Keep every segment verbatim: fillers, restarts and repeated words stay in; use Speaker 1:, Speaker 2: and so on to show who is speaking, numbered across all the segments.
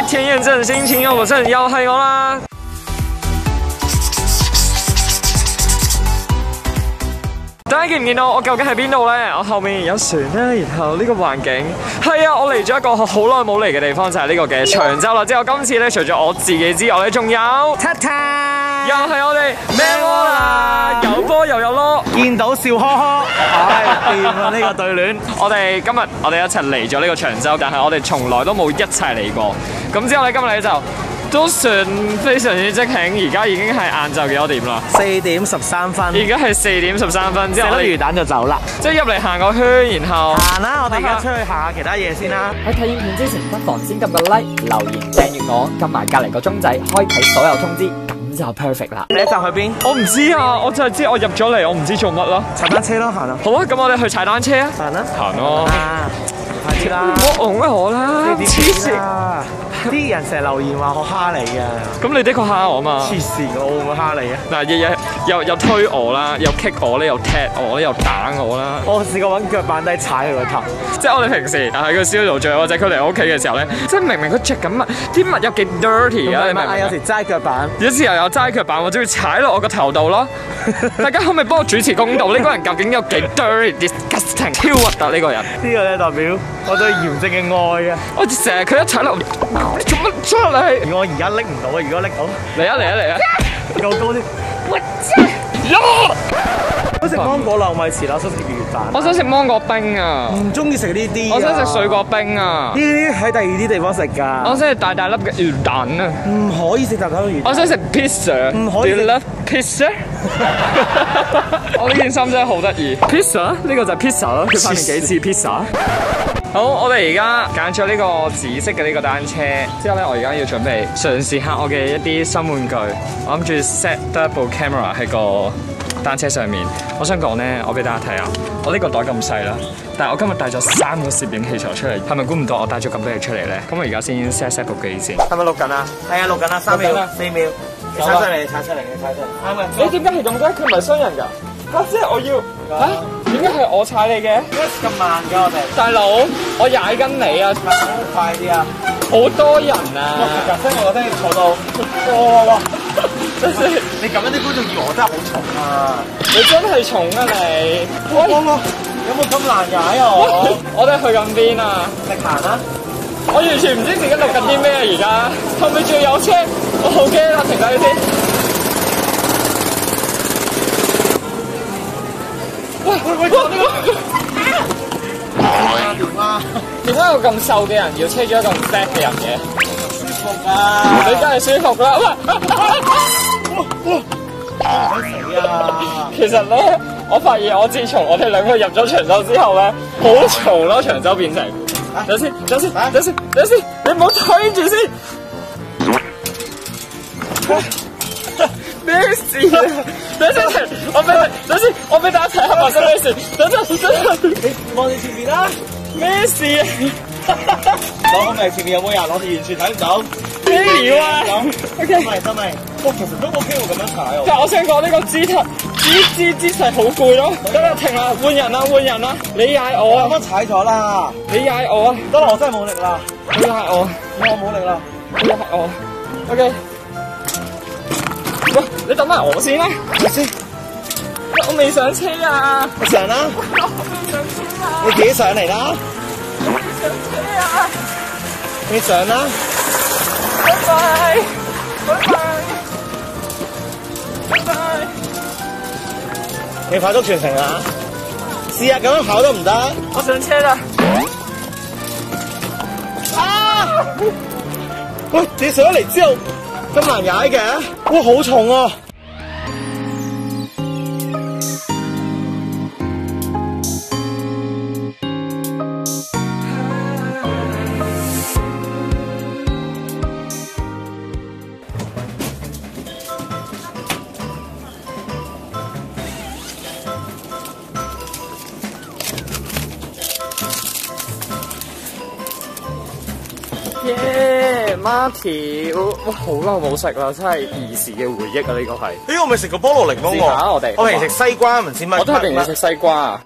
Speaker 1: 天燕正，心情又振，又係我啦。大家見唔見到我究竟喺邊度咧？我後面有船啦，然後呢個環境係啊，我嚟咗一個好耐冇嚟嘅地方，就係呢個嘅長洲啦。之後今次咧，除咗我自己之外咧，仲有 Tata， 又係我哋咩波啦，有波又有囉，
Speaker 2: 見到笑呵呵，唉，掂啊呢個對聯。
Speaker 1: 我哋今日我哋一齊嚟咗呢個長洲，但係我哋從來都冇一齊嚟過。咁之後咧，今日咧就都算非常之即興，而家已經係晏晝幾多點啦？
Speaker 2: 四點十三分。
Speaker 1: 而家係四點十三分，之後
Speaker 2: 食粒魚蛋就走啦。
Speaker 1: 即係入嚟行個圈，然後
Speaker 2: 行啦，我哋而家出去行下其他嘢先啦。
Speaker 3: 喺睇影片之前，不妨先撳個 like、留言、訂閱我，撳埋隔離個鐘仔，開啟所有通知，咁就 perfect 啦。
Speaker 2: 你一站去邊？
Speaker 1: 我唔知啊，我就係知我入咗嚟，我唔知做乜咯。
Speaker 2: 踩單車咯，行啊！
Speaker 1: 好啊，咁我哋去踩單車啊！
Speaker 2: 行啦，
Speaker 1: 行咯。
Speaker 2: 啊，快啲啦！
Speaker 1: 唔好拱我啦，黐線！
Speaker 2: 啲人成日留言話我蝦你㗎。
Speaker 1: 咁你的確蝦我嘛？
Speaker 2: 黐線，我會唔會蝦你啊？
Speaker 1: 嗱，日日又又推我啦，又 kick 我咧，又踢我咧，又打我啦。
Speaker 2: 我試過揾腳板底踩佢個頭。
Speaker 1: 即係我哋平時喺個 studio 做或者佢嚟我屋企嘅時候咧，即係明明佢着緊乜，啲襪有幾 dirty 啊！你明唔明？
Speaker 2: 有時齋腳板，
Speaker 1: 有時又有齋腳板，我就會踩落我個頭度咯。大家可唔可以幫我主持公道？呢個人究竟有幾 dirty、disgusting、超核突呢個人？
Speaker 2: 呢個咧代表我對嚴正嘅愛啊！
Speaker 1: 我成日佢一踩落，你做乜出嚟？
Speaker 2: 如果我而家拎唔到啊！如果拎到，
Speaker 1: 嚟啊嚟啊嚟啊！
Speaker 2: 夠高啲！
Speaker 1: 我真呀！
Speaker 2: 想食芒果糯米糍啦，想食魚蛋。
Speaker 1: 我想食芒果冰啊！
Speaker 2: 唔中意食呢啲。
Speaker 1: 我想食水果冰啊！
Speaker 2: 呢啲喺第二啲地方食㗎。
Speaker 1: 我想食大大粒嘅魚蛋啊！
Speaker 2: 唔可以食大大粒魚蛋。
Speaker 1: 我想食 pizza。
Speaker 2: 唔可以食
Speaker 1: Do you love pizza？ 我呢件衫真係好得意。pizza 呢個就係 pizza 咯，佢發明幾次 pizza。好，我哋而家揀咗呢個紫色嘅呢個單車，之後咧，我而家要準備嘗試下我嘅一啲新玩具。我諗住 set 得一部 camera 喺個單車上面。我想講咧，我俾大家睇下，我呢個袋咁細啦，但係我今日帶咗三個攝影器材出嚟，係咪估唔到我帶咗咁多嘢出嚟咧？咁我而家先 set set 部機先。
Speaker 2: 係咪錄緊啊？係啊，錄緊啦，三秒、四秒，你踩出嚟，你踩出嚟，你踩出嚟。啱啊！
Speaker 1: 你點解係咁嘅？佢唔係雙人㗎。嚇！即係我要嚇？點解係我踩你嘅？
Speaker 2: 點解咁慢㗎我哋？
Speaker 1: 大佬，我踩緊你啊！
Speaker 2: 快啲啊！
Speaker 1: 好多人啊！
Speaker 2: 哇！真係我真係坐到哇哇！真係你咁樣啲觀眾以為我真係好重啊！
Speaker 1: 你真係重啊你！
Speaker 2: 哇哇！有冇咁難踩啊我？
Speaker 1: 我哋去緊邊啊？
Speaker 2: 直行啦！
Speaker 1: 我完全唔知自己錄緊啲咩啊！而家後面仲有車，我好驚啊！停低先。喂喂喂！
Speaker 2: 點啊？
Speaker 1: 點解有咁瘦嘅人要車咗一個咁 fat 嘅人嘅？
Speaker 2: 舒服啊！
Speaker 1: 你梗係舒服啦！喂！
Speaker 2: 哇！死啊！
Speaker 1: 其實咧，我發現我自從我哋兩個入咗長洲之後咧，好嘈咯，長洲變成。等先，等先，等先，等先，你唔好推住先。咩事啊？等陣，我俾你，等先，我俾大家睇下發生咩事。等陣，等陣，
Speaker 2: 你望住前面啦。
Speaker 1: 咩事啊？
Speaker 2: 攞個咪前面有冇人？我哋完全睇唔到。
Speaker 1: 咩料啊
Speaker 2: ？OK，得咪得咪。哇，其實都 OK 喎，咁樣踩喎。
Speaker 1: 但係我想講呢個姿態，姿姿姿勢好攰咯。得啦，停啦，換人啦，換人啦。你嗌我啊！
Speaker 2: 啱啱踩咗啦。
Speaker 1: 你嗌我啊！
Speaker 2: 得啦，我真係冇力啦。
Speaker 1: 你嗌我，
Speaker 2: 我冇力啦。
Speaker 1: 你嗌我。OK。喂，你等埋我先啦。
Speaker 2: 我先。
Speaker 1: 我未上車啊！
Speaker 2: 我上啦。
Speaker 1: 我未上車啊！
Speaker 2: 你自己上嚟啦。
Speaker 1: 我未上車啊！
Speaker 2: 你上啦。
Speaker 1: 拜拜。拜拜。拜拜。
Speaker 2: 你快速傳承啊！試下咁樣跑得唔得？
Speaker 1: 我上車啦。
Speaker 2: 啊！喂，你上咗嚟之後咁難踩嘅？哇，好重啊！
Speaker 1: 耶，孖條，哇，好耐冇食啦，真係兒時嘅回憶啊！呢個係，
Speaker 2: 咦，我未食過菠蘿檸檬喎。
Speaker 1: 試下我哋，
Speaker 2: 我平時食西瓜，唔知乜。
Speaker 1: 我都係平時食西瓜啊。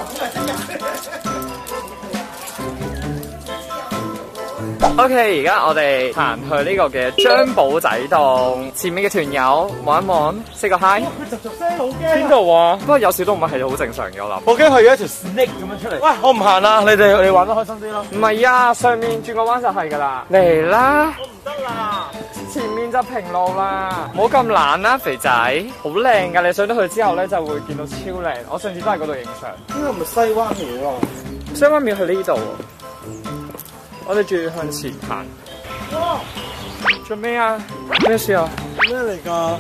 Speaker 1: OK， 而家我哋行去呢個嘅張寶仔洞，前面嘅團友望一望，say 個 hi。
Speaker 2: 佢逐逐聲好驚。
Speaker 1: 邊度啊？不過有小動物係好正常嘅，我諗。
Speaker 2: 我驚佢有一條 snake 咁樣出嚟。喂，我唔行啦，你哋你玩得開心啲咯。
Speaker 1: 唔係啊，上面轉個彎就係㗎啦。嚟啦！
Speaker 2: 我唔得啦。
Speaker 1: 前面就平路啦，唔好咁懶啦，肥仔，好靚㗎！你上到去之後咧，就會見到超靚。我上次都喺嗰度影相。
Speaker 2: 呢個係咪西灣廟啊？
Speaker 1: 西灣廟去呢度。我哋仲要向前行。
Speaker 2: 哇！
Speaker 1: 做咩啊？咩事啊？
Speaker 2: 咩嚟㗎？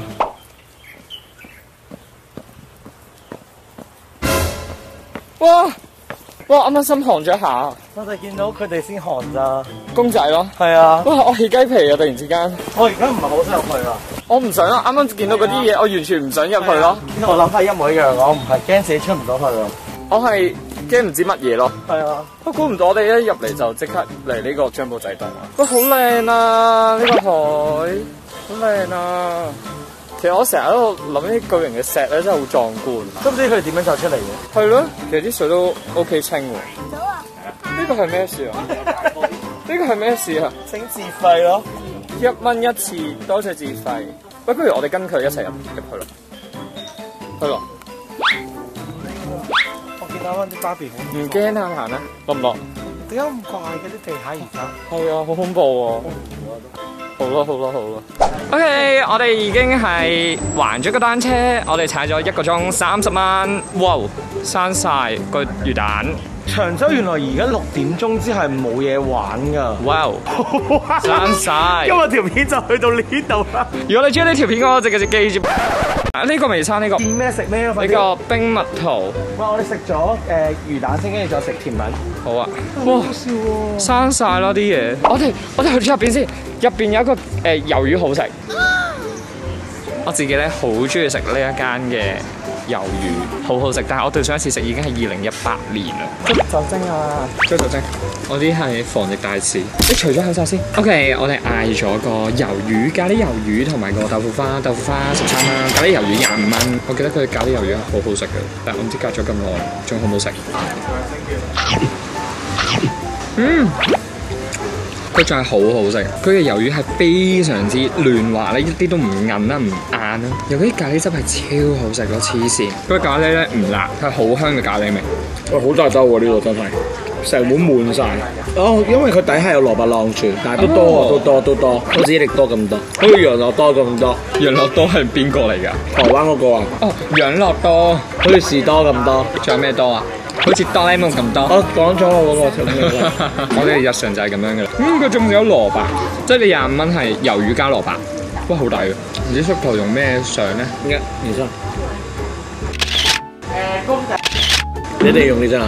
Speaker 1: 哇！哇！啱啱心寒咗一下。
Speaker 2: 我哋見到佢哋先寒咋。
Speaker 1: 公仔咯。
Speaker 2: 係啊。
Speaker 1: 哇！我起雞皮啊！突然之間。
Speaker 2: 我而家唔係好想入去啦。
Speaker 1: 我唔想啊！啱啱見到嗰啲嘢，我完全唔想入去咯。
Speaker 2: 我諗法一模一樣，我唔係驚自己出唔到去啊。
Speaker 1: 我係驚唔知乜嘢咯。
Speaker 2: 係啊。
Speaker 1: 我估唔到我哋一入嚟就即刻嚟呢個張寶仔洞啊！哇，好靚啊！呢個海好靚啊！其實我成日喺度諗呢啲巨型嘅石咧，真係好壯觀。
Speaker 2: 都唔知佢哋點樣走出嚟嘅。
Speaker 1: 係咯，其實啲水都 OK 清喎。走啊！呢個係咩事啊？呢個係咩事啊？
Speaker 2: 請自費咯，
Speaker 1: 一蚊一次，多謝自費。喂，不如我哋跟佢一齊入入去咯。去咯。
Speaker 2: 我見到啱啲芭比好。
Speaker 1: 唔驚啊，行啊，落唔落？
Speaker 2: 點解咁怪嘅啲地下而家？
Speaker 1: 係啊，好恐怖喎！好啦好啦好啦 ，OK， 我哋已經係還咗個單車，我哋踩咗一個鐘三十蚊，哇！生晒個魚蛋。
Speaker 2: 長洲原來而家六點鐘之後係冇嘢玩㗎。
Speaker 1: 哇！生晒。
Speaker 2: 今日條片就去到呢度啦。
Speaker 1: 如果你中意呢條片嘅話，就記住記住。啊！呢個未生呢個。
Speaker 2: 見咩食咩啊？
Speaker 1: 呢個冰蜜桃。
Speaker 2: 哇！我哋食咗誒魚蛋先，跟住再食甜品。
Speaker 1: 好啊。
Speaker 2: 哇！好笑喎。
Speaker 1: 生晒啦啲嘢。我哋我哋去咗入邊先，入邊有一個誒魷魚好食。我自己咧好中意食呢一間嘅魷魚，好好食。但係我對上一次食已經係二零一八年啦。捉酒精啊！捉酒精。我啲係防疫大使。你除咗口罩先。OK， 我哋嗌咗個魷魚咖喱魷魚同埋個豆腐花，豆腐花十三蚊，咖喱魷魚廿五蚊。我記得佢咖喱魷魚係好好食嘅，但係我唔知隔咗咁耐，仲好唔好食？嗯。佢仲係好好食，佢嘅魷魚係非常之嫩滑咧，一啲都唔韌啦，唔硬啦。尤其啲咖喱汁係超好食咯，黐線！嗰個咖喱咧唔辣，係好香嘅咖喱味。
Speaker 2: 喂，好大兜喎呢個真係，成碗滿晒。哦，因為佢底下有蘿蔔晾住，但係都多啊，都多都多，好似益力多咁多，好似養樂多咁多。
Speaker 1: 養樂多係邊個嚟㗎？
Speaker 2: 台灣嗰個啊？
Speaker 1: 哦，養樂多，
Speaker 2: 好似士多咁多。
Speaker 1: 仲有咩多啊？好似哆啦 A 夢咁多。
Speaker 2: 我講咗我嗰個
Speaker 1: 我哋日常就係咁樣嘅啦。嗯，佢仲有蘿蔔，即係你廿五蚊係魷魚加蘿蔔，哇，好抵嘅。唔知叔頭用咩相咧？
Speaker 2: 一、二、三。誒，公仔。你哋用呢張啊？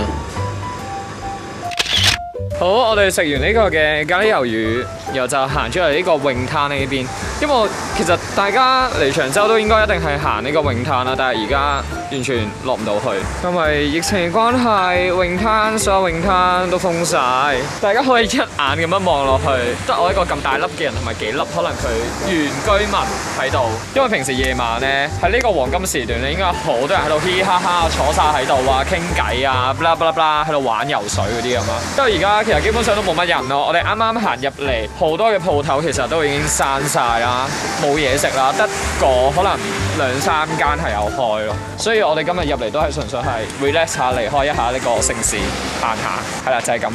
Speaker 1: 好，我哋食完呢個嘅咖喱魷魚，然後就行出嚟呢個泳灘呢邊。因為其實大家嚟長洲都應該一定係行呢個泳灘啦，但係而家完全落唔到去，因為疫情關係，泳灘所有泳灘都封晒。大家可以一眼咁樣望落去，得我一個咁大粒嘅人同埋幾粒可能佢原居民喺度。因為平時夜晚咧喺呢個黃金時段咧，應該好多人喺度嘻嘻哈哈坐晒喺度啊，傾偈啊，bla bla bla 喺度玩游水嗰啲咁啊。因為而家其實基本上都冇乜人咯。我哋啱啱行入嚟，好多嘅鋪頭其實都已經閂晒啦，冇嘢食啦，得個可能兩三間係有開咯。所以我哋今日入嚟都係純粹係 relax 下，離開一下呢個城市行下，係啦，就係咁。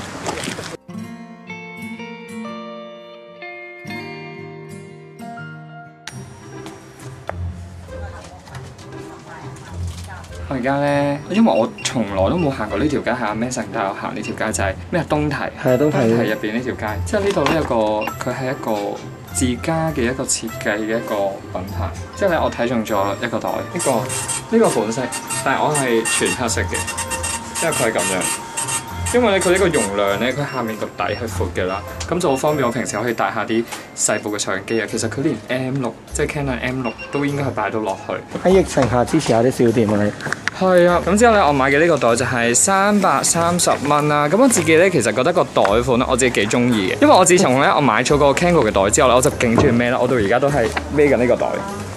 Speaker 1: 我而家咧，因為我從來都冇行過呢條街，係咩神帶我行呢條街就係咩東堤，
Speaker 2: 係東堤
Speaker 1: 入邊呢條街，即係呢度呢有個佢係一個自家嘅一個設計嘅一個品牌，即係咧我睇中咗一個袋，呢個呢個款式，但係我係全黑色嘅，因為佢係咁樣。因為咧佢呢個容量咧，佢下面個底係闊嘅啦，咁就好方便我平時可以帶下啲細部嘅相機啊。其實佢連 M 六即係 Canon M 六都應該係擺到落去。
Speaker 2: 喺疫情下支持下啲小店啊你。
Speaker 1: 係啊，咁之後咧我買嘅呢個袋就係三百三十蚊啦。咁我自己咧其實覺得個袋款咧我自己幾中意嘅，因為我自從咧我買咗個 Kango 嘅袋之後咧，我就勁中意孭啦，我到而家都係孭緊呢個袋。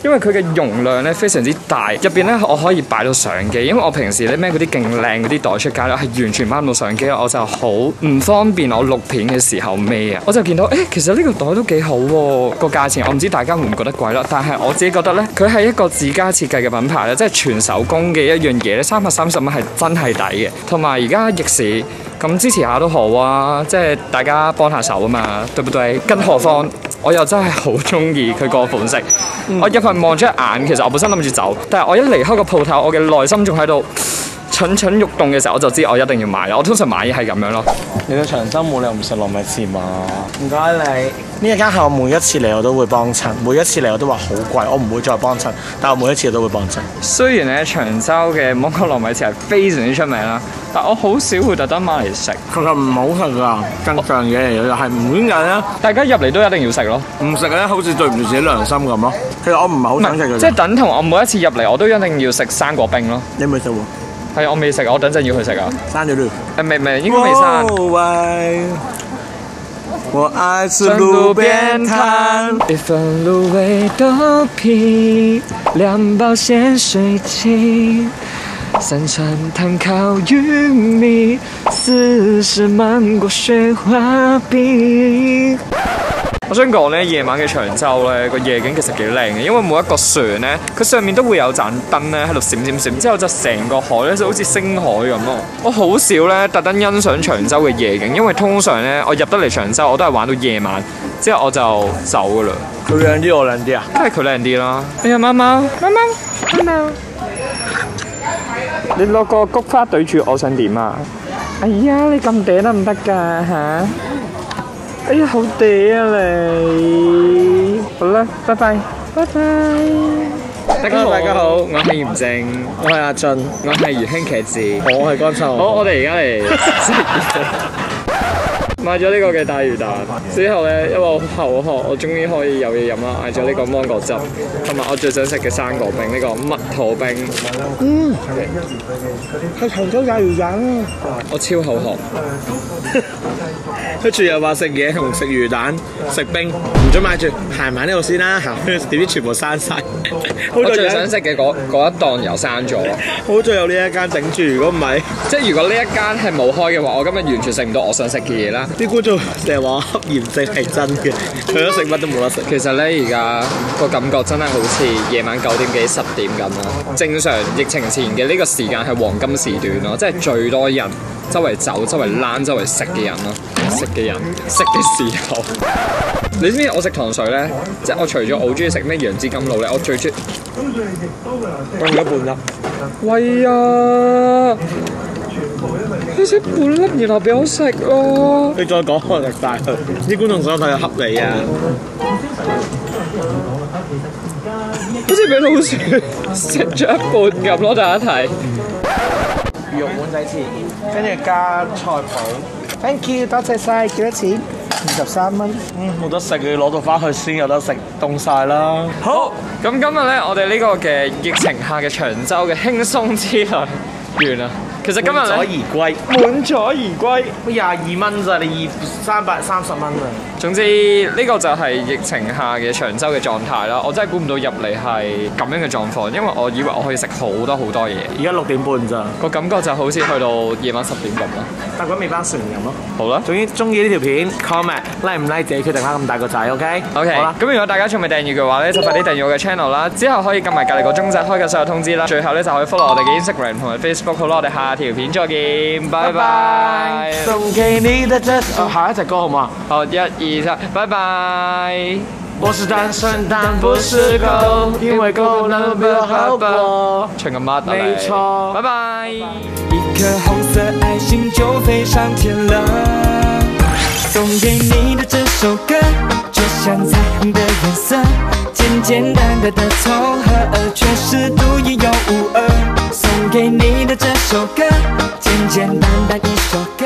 Speaker 1: 因為佢嘅容量咧非常之大，入邊咧我可以擺到相機。因為我平時咧孭嗰啲勁靚嗰啲袋出街咧，係完全掹唔到相機，我就好唔方便我錄片嘅時候孭啊。我就見到誒、欸，其實呢個袋都幾好喎、啊，個價錢我唔知大家會唔會覺得貴啦，但係我自己覺得咧，佢係一個自家設計嘅品牌咧，即係全手工嘅一樣嘢咧，三百三十蚊係真係抵嘅。同埋而家逆市咁支持下都好啊，即係大家幫下手啊嘛，對唔對？更何況我又真係好中意佢個款式，嗯、我入去望咗一眼，其實我本身諗住走，但係我一離開個鋪頭，我嘅內心仲喺度蠢蠢欲動嘅時候，我就知我一定要買啦。我通常買嘢係咁樣咯。
Speaker 2: 你去長洲冇理由唔食糯米糍嘛？唔該你。呢一間係我每一次嚟我都會幫襯，每一次嚟我都話好貴，我唔會再幫襯，但我每一次都會幫襯。
Speaker 1: 雖然咧長洲嘅芒果糯米糍係非常之出名啦，但我好少會特登買嚟食。
Speaker 2: 其實唔好食噶，正常嘢嚟嘅，又係唔點解咧？
Speaker 1: 大家入嚟都一定要食咯，
Speaker 2: 唔食咧好似對唔住自己良心咁咯。其實我唔係好想食嘅，
Speaker 1: 即係等同我每一次入嚟我都一定要食生果冰咯。
Speaker 2: 你未食喎？
Speaker 1: 係我未食，我等陣要去食啊。
Speaker 2: 刪咗啦。
Speaker 1: 誒未未應該未刪。
Speaker 2: 喂，我愛吃路邊攤，
Speaker 1: 一份滷味豆皮，兩包鹹水雞，三川炭烤玉米，四十芒果雪花冰。我想講咧，夜晚嘅長洲咧個夜景其實幾靚嘅，因為每一個船咧，佢上面都會有盞燈咧喺度閃閃閃，之後就成個海咧就好似星海咁咯。我好少咧特登欣賞長洲嘅夜景，因為通常咧我入得嚟長洲我都係玩到夜晚，之後我就走噶啦。
Speaker 2: 佢靚啲，我靚啲啊？
Speaker 1: 梗係佢靚啲啦。哎呀，貓貓，貓貓，貓貓，你攞個菊花對住我想點啊？哎呀，你咁嗲得唔得㗎嚇？哎呀，好嗲啊你！好啦，拜拜，拜拜。大家好，大家好，我係嚴正，
Speaker 2: 我係阿俊，
Speaker 1: 我係余興茄子，
Speaker 2: 我係乾臭。
Speaker 1: 好，我哋而家嚟食嘢。買咗呢個嘅大魚蛋，之後咧，因為我口渴，我終於可以有嘢飲啦，嗌咗呢個芒果汁，同埋我最想食嘅生果冰，呢、這個蜜桃冰。嗯，
Speaker 2: 係長洲大魚蛋啊！
Speaker 1: 我超口渴。
Speaker 2: 跟住又話食嘢同食魚蛋、食冰，唔准買住，行埋呢度先啦，行點知全部閂晒。
Speaker 1: 我最想食嘅嗰嗰一檔又閂咗。
Speaker 2: 好在有呢一間頂住，如果唔係，
Speaker 1: 即係如果呢一間係冇開嘅話，我今日完全食唔到我想食嘅嘢啦。
Speaker 2: 啲觀眾成日話瞌鹽症係真嘅，除咗食乜都冇得食。
Speaker 1: 其實咧，而家個感覺真係好似夜晚九點幾十點咁啦。正常疫情前嘅呢個時間係黃金時段咯，即係最多人周圍走、周圍躝、周圍食嘅人咯。食嘅人食嘅時候，你知唔知我食糖水咧？即係我除咗我好中意食咩楊枝甘露咧，我最中意
Speaker 2: 凍咗半粒。
Speaker 1: 喂啊！你食半粒然後俾我食咯。
Speaker 2: 你再講我食晒佢，啲觀眾想睇下恰你啊！
Speaker 1: 好似俾老鼠食咗一半咁咯，大家睇。
Speaker 2: 魚肉碗仔翅，跟住加菜脯。Thank you， 多謝晒，幾多錢？二十三蚊。嗯，冇得食，要攞到翻去先有得食，凍晒啦。
Speaker 1: 好，咁今日咧，我哋呢個嘅疫情下嘅長洲嘅輕鬆之旅完啦。其實今日
Speaker 2: 滿載而歸，
Speaker 1: 滿載而歸，
Speaker 2: 廿二蚊咋？你二三百三十蚊啊！
Speaker 1: 總之呢個就係疫情下嘅長洲嘅狀態啦。我真係估唔到入嚟係咁樣嘅狀況，因為我以為我可以食好多好多嘢。
Speaker 2: 而家六點半咋？個
Speaker 1: 感覺就好似去到夜晚十點咁咯。
Speaker 2: 搭緊尾班船咁咯。
Speaker 1: 好啦，
Speaker 2: 總之中意呢條片 comment like 唔 like 自己決定啦。咁大個仔 OK
Speaker 1: OK。好啦，咁如果大家仲未訂閱嘅話咧，就快啲訂閱我嘅 channel 啦。之後可以撳埋隔離個鐘仔開嘅所有通知啦。最後咧就可以 follow 我哋嘅 Instagram 同埋 Facebook。好啦，我哋下條片再見，拜拜。
Speaker 2: 送給你的這首下一隻歌好嗎？
Speaker 1: 好，一二三，拜拜。
Speaker 2: 我是單身但不是狗，因為狗能比我好過。
Speaker 1: 唱個乜？
Speaker 2: 沒錯，
Speaker 1: 拜拜。
Speaker 4: 一顆紅色愛心就飛上天了，送給你的這首歌，就像彩虹的顏色，簡簡單單的湊合，卻是獨一又無二。送給你的這首歌，簡簡單單一首歌。